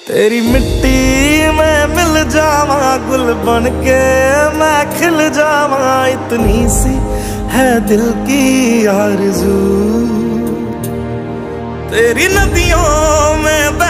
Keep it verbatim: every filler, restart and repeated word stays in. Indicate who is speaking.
Speaker 1: तेरी मिट्टी में मिल जावा, गुल बन के मैं खिल जावा, इतनी सी है दिल की आरज़ू। तेरी नदियों